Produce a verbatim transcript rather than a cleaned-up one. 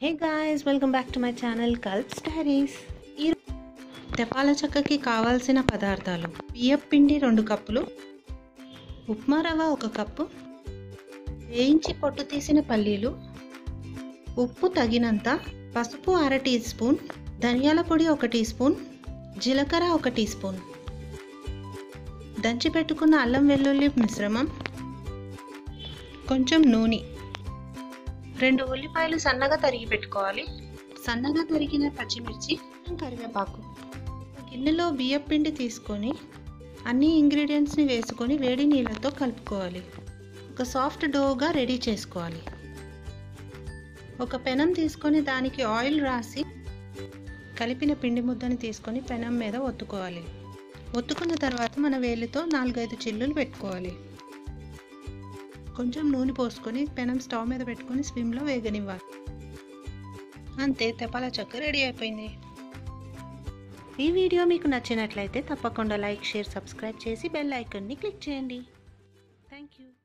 Hey guys, welcome back to my channel Kalps diaries. ఈ తెపాల చెక్కకి కావాల్సిన పదార్థాలు: బియ్యపు పిండి రెండు కప్పులు, ఉప్మా రవ్వ ఒక కప్పు, వేయించి పొట్టు తీసిన పల్లీలు, ఉప్పు తగినంత, పసుపు అర టీ స్పూన్, ధనియాల పొడి ఒక టీ స్పూన్, జీలకర్ర ఒక టీ స్పూన్, దంచి పెట్టుకున్న అల్లం వెల్లుల్లి మిశ్రమం, కొంచెం నూనె, రెండు ఉల్లిపాయలు సన్నగా తరిగి పెట్టుకోవాలి, సన్నగా తరిగిన పచ్చిమిర్చి, కరివేపాకు. గిన్నెలో బియ్యపు పిండి తీసుకొని అన్ని ఇంగ్రీడియంట్స్ని వేసుకొని వేడి నీళ్ళతో కలుపుకోవాలి. ఒక సాఫ్ట్ డోగా రెడీ చేసుకోవాలి. ఒక పెనం తీసుకొని దానికి ఆయిల్ రాసి కలిపిన పిండి ముద్దని తీసుకొని పెనం మీద ఒత్తుకోవాలి. ఒత్తుకున్న తర్వాత మన వేలితో నాలుగైదు చిల్లులు పెట్టుకోవాలి. కొంచెం నూనె పోసుకొని పెనం స్టవ్ మీద పెట్టుకొని స్విమ్లో వేగనివ్వాలి. అంతే, తెపాల చెక్క రెడీ అయిపోయింది. ఈ వీడియో మీకు నచ్చినట్లయితే తప్పకుండా లైక్, షేర్, సబ్స్క్రైబ్ చేసి బెల్ ఐకాన్ని క్లిక్ చేయండి. Thank you.